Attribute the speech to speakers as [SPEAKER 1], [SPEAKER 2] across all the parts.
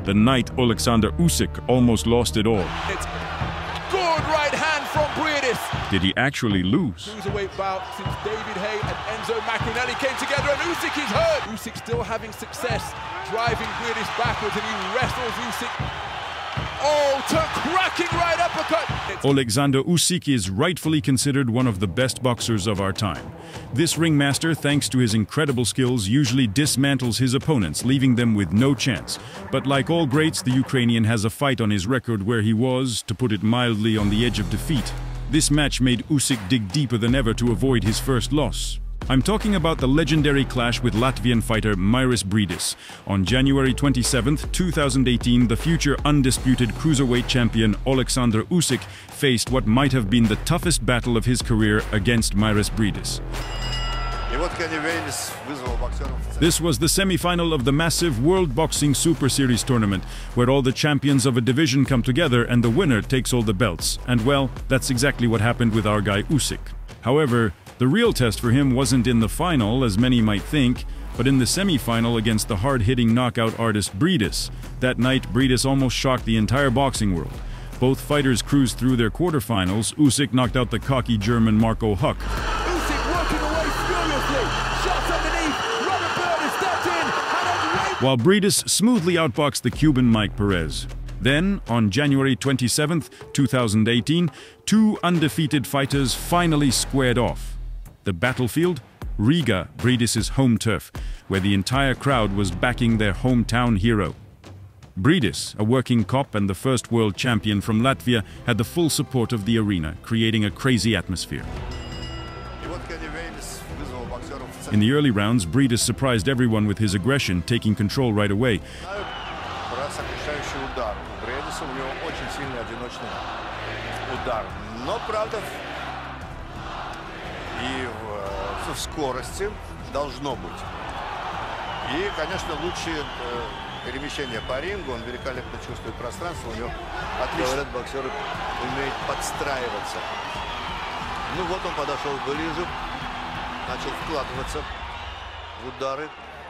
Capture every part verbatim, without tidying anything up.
[SPEAKER 1] the night Alexander Usyk almost lost it all.
[SPEAKER 2] It's good right hand from Briedis.
[SPEAKER 1] Did he actually lose?
[SPEAKER 2] Cruiserweight bout since David Haye and Enzo Maccarinelli came together, and Usyk is hurt. Usyk still having success driving Briedis backwards, and he wrestles Usyk. Oh, to cracking right uppercut! It's
[SPEAKER 1] Alexander Usyk is rightfully considered one of the best boxers of our time. This ringmaster, thanks to his incredible skills, usually dismantles his opponents, leaving them with no chance. But like all greats, the Ukrainian has a fight on his record where he was, to put it mildly, on the edge of defeat. This match made Usyk dig deeper than ever to avoid his first loss. I'm talking about the legendary clash with Latvian fighter Mairis Briedis. On January twenty-seventh, two thousand eighteen, the future undisputed cruiserweight champion Alexander Usyk faced what might have been the toughest battle of his career against Mairis Briedis. This was the semi-final of the massive World Boxing Super Series tournament, where all the champions of a division come together and the winner takes all the belts. And well, that's exactly what happened with our guy Usyk. However, the real test for him wasn't in the final, as many might think, but in the semi-final against the hard-hitting knockout artist Briedis. That night, Briedis almost shocked the entire boxing world. Both fighters cruised through their quarterfinals. Usyk knocked out the cocky German Marco Huck.
[SPEAKER 2] Usyk working away furiously. Shots underneath. Robert Byrd stepped in. And
[SPEAKER 1] While Briedis smoothly outboxed the Cuban Mike Perez. Then, on January twenty-seventh, two thousand eighteen, two undefeated fighters finally squared off. The battlefield? Riga, Briedis' home turf, where the entire crowd was backing their hometown hero. Briedis, a working cop and the first world champion from Latvia, had the full support of the arena, creating a crazy atmosphere. In the early rounds, Briedis surprised everyone with his aggression, taking control right away.
[SPEAKER 3] И в, в скорости должно быть. И, конечно, лучшее перемещение по рингу, он великолепно чувствует пространство, у него отлично. Говорят, боксеры умеют подстраиваться. Ну вот он подошел ближе, начал вкладываться в удары.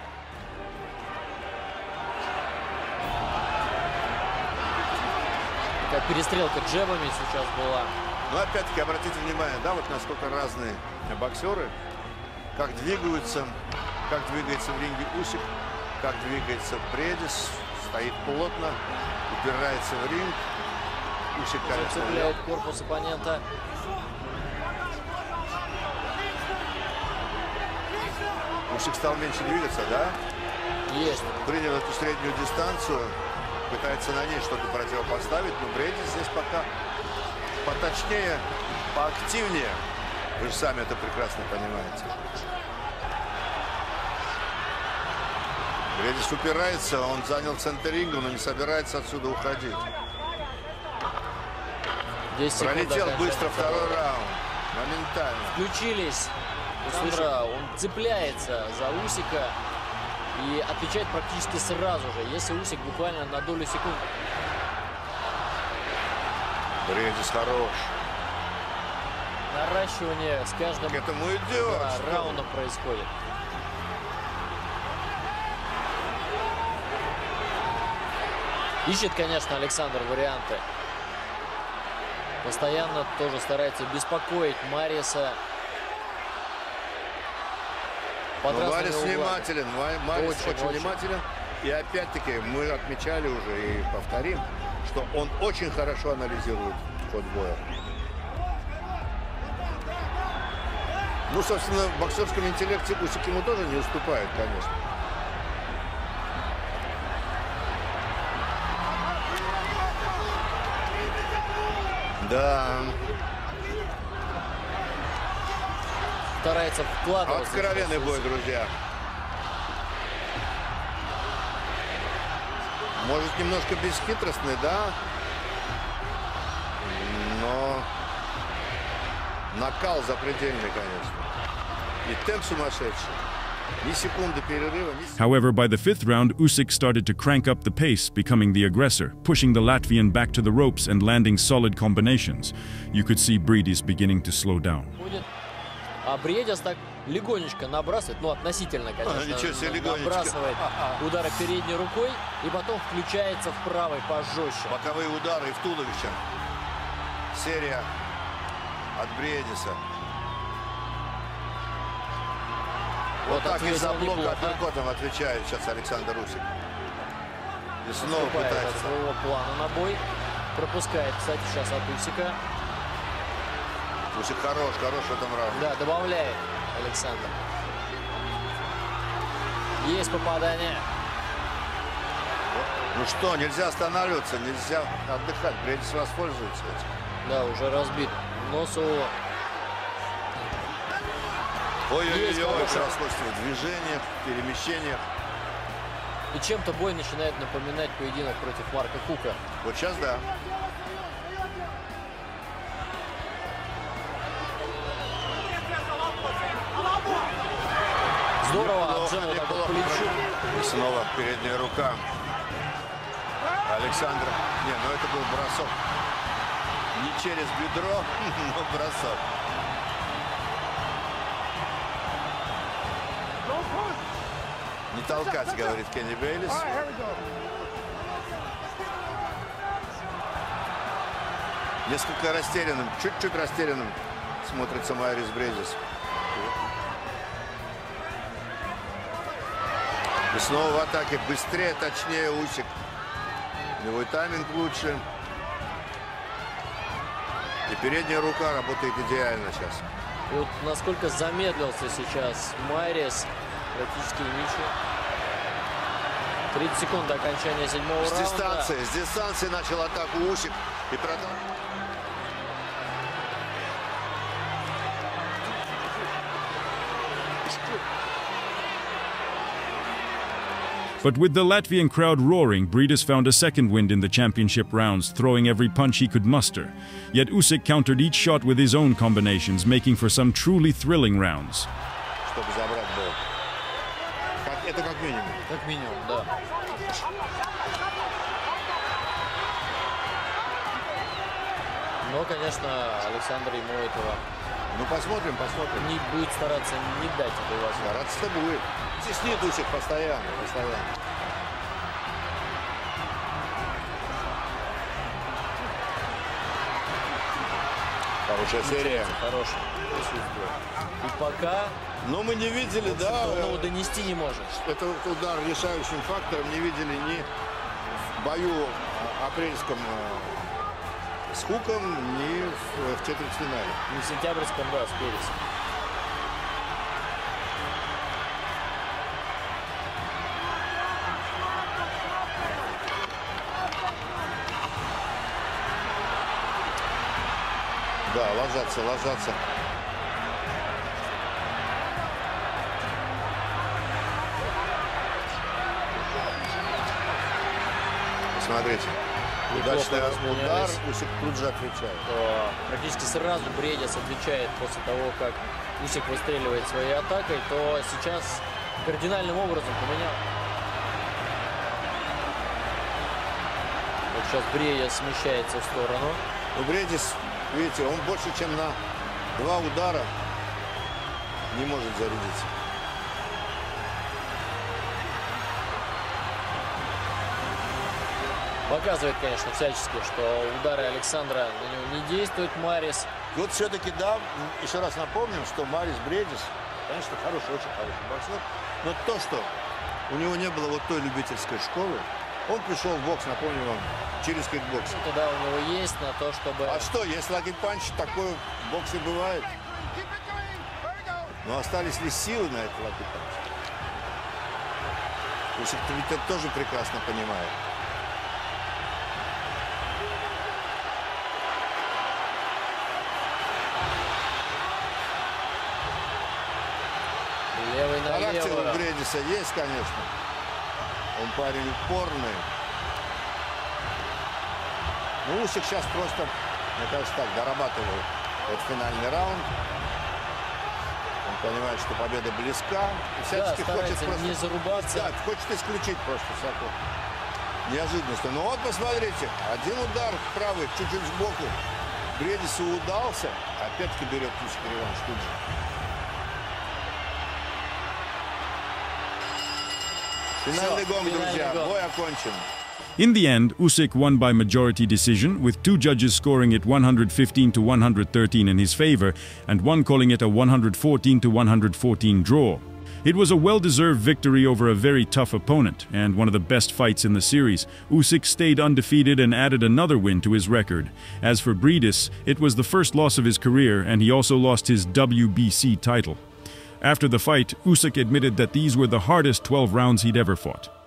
[SPEAKER 4] Такая перестрелка джебами сейчас была.
[SPEAKER 3] Но опять-таки обратите внимание, да, вот насколько разные боксеры, как двигаются, как двигается в ринге Усик, как двигается Briedis, стоит плотно, упирается в ринг. Усик, конечно,
[SPEAKER 4] цепляет корпус оппонента.
[SPEAKER 3] Усик стал меньше двигаться, да?
[SPEAKER 4] Есть.
[SPEAKER 3] Принял эту среднюю дистанцию, пытается на ней что-то противопоставить, но Briedis здесь пока поточнее, поактивнее. Вы же сами это прекрасно понимаете. Briedis упирается, он занял центр ринга, но не собирается отсюда уходить. Пролетел быстро второй раунд. Моментально.
[SPEAKER 4] Включились. Александра, он цепляется за Усика и отвечает практически сразу же, если Усик буквально на долю секунды.
[SPEAKER 3] Briedis хорош.
[SPEAKER 4] Наращивание с каждым
[SPEAKER 3] к этому идет,
[SPEAKER 4] да, раундом происходит. Ищет, конечно, Александр варианты. Постоянно тоже старается беспокоить Мариса.
[SPEAKER 3] Марис внимателен, Марис очень, очень внимателен. И опять-таки мы отмечали уже и повторим, что он очень хорошо анализирует ход боя. Ну, собственно, в боксерском интеллекте Усик ему тоже не уступает, конечно. Да.
[SPEAKER 4] Старается вкладываться.
[SPEAKER 3] Откровенный бой, друзья. Может, немножко бесхитростный, да? Но накал запредельный, конечно. И темп сумасшедший. Ни секунды перерыва, ни секунды.
[SPEAKER 1] However, by the fifth round, Usyk started to crank up the pace, becoming the aggressor, pushing the Latvian back to the ropes and landing solid combinations. You could see Briedis beginning to slow down.
[SPEAKER 4] А Бриедис так легонечко набрасывает, ну относительно, конечно,
[SPEAKER 3] а, ничего себе,
[SPEAKER 4] набрасывает удары передней рукой и потом включается в правой пожестче.
[SPEAKER 3] Боковые удары и в туловище. Серия от Бриедиса. Вот, вот так из-за блока апперкотом отвечает сейчас Александр Усик. И снова пытается.
[SPEAKER 4] Своего плана на бой. Пропускает, кстати, сейчас от Усика.
[SPEAKER 3] Усик хорош, хорош в этом раунде.
[SPEAKER 4] Да, добавляет Александр. Есть попадание.
[SPEAKER 3] Ну что, нельзя останавливаться, нельзя отдыхать. Бриедис воспользуется этим.
[SPEAKER 4] Да, уже разбит нос у...
[SPEAKER 3] Ой-ой-ой, превосходство в движениях, перемещениях.
[SPEAKER 4] И чем-то бой начинает напоминать поединок против Марка Хука.
[SPEAKER 3] Вот сейчас да.
[SPEAKER 4] Здорово, отжал вот так вот плечу.
[SPEAKER 3] И снова передняя рука Александра. Не, ну это был бросок. Не через бедро, но бросок. Не толкать, говорит Кенни Бейлис. Несколько растерянным, чуть-чуть растерянным смотрится Майрис Бриедис. И снова в атаке. Быстрее, точнее Усик. У него и тайминг лучше. И передняя рука работает идеально сейчас.
[SPEAKER 4] И вот насколько замедлился сейчас Майрис. Практически ничего. тридцать секунд до окончания седьмого
[SPEAKER 3] с
[SPEAKER 4] раунда.
[SPEAKER 3] Дистанции, с дистанции начал атаку Усик. И продал.
[SPEAKER 1] But with the Latvian crowd roaring, Bridis found a second wind in the championship rounds, throwing every punch he could muster. Yet Usyk countered each shot with his own combinations, making for some truly thrilling rounds.
[SPEAKER 3] Чтобы забрать бой. Это как минимум.
[SPEAKER 4] Как минимум, да. Но, конечно, Александр ему этого...
[SPEAKER 3] Ну, посмотрим, посмотрим.
[SPEAKER 4] Не будет стараться не дать этой возможности.
[SPEAKER 3] Стараться-то будет. Теснит Усик постоянно, постоянно. Хорошая серия.
[SPEAKER 4] Хорошая. И пока...
[SPEAKER 3] Но мы не видели, да...
[SPEAKER 4] Он его донести не может.
[SPEAKER 3] Это удар решающим фактором не видели ни в бою апрельском с Хуком, ни в, в четвертьфинале.
[SPEAKER 4] Не в сентябрьском, да, с Пересом.
[SPEAKER 3] Да, ложатся, ложатся. Смотрите. Удачный удар, Усик тут же отвечает.
[SPEAKER 4] То практически сразу Бриедис отвечает после того, как Усик выстреливает своей атакой, то сейчас кардинальным образом поменял. Вот сейчас Бриедис смещается в сторону.
[SPEAKER 3] Ну, Бриедис, видите, он больше, чем на два удара не может зарядиться.
[SPEAKER 4] Показывает, конечно, всячески, что удары Александра на него не действуют. Майрис.
[SPEAKER 3] И вот все-таки, да, еще раз напомним, что Майрис Бриедис, конечно, хороший, очень хороший боксер. Но то, что у него не было вот той любительской школы, он пришел в бокс, напомню вам, через кикбокс.
[SPEAKER 4] Туда у него есть на то, чтобы...
[SPEAKER 3] А что, если лаки-панч, такое в боксе бывает. Но остались ли силы на этот лаки-панч? Усик-то ведь это тоже прекрасно понимает.
[SPEAKER 4] Левый на
[SPEAKER 3] Характер
[SPEAKER 4] левый.
[SPEAKER 3] у Бриедиса есть, конечно. Он парень упорный. Ну, Усик сейчас просто, мне кажется, так, дорабатывает этот финальный раунд. Он понимает, что победа близка. И всячески
[SPEAKER 4] да,
[SPEAKER 3] хочет просто...
[SPEAKER 4] не зарубаться.
[SPEAKER 3] Да, хочет исключить просто всякую неожиданность. Ну вот, посмотрите, один удар правый, чуть-чуть сбоку. Бриедису удался. Опять-таки берет Усик реванш тут же. Финальный гонг,
[SPEAKER 4] финальный
[SPEAKER 3] друзья.
[SPEAKER 4] гонг.
[SPEAKER 3] Бой окончен.
[SPEAKER 1] In the end, Usyk won by majority decision, with two judges scoring it one hundred fifteen to one hundred thirteen in his favor, and one calling it a one hundred fourteen to one hundred fourteen draw. It was a well-deserved victory over a very tough opponent, and one of the best fights in the series. Usyk stayed undefeated and added another win to his record. As for Briedis, it was the first loss of his career, and he also lost his W B C title. After the fight, Usyk admitted that these were the hardest twelve rounds he'd ever fought.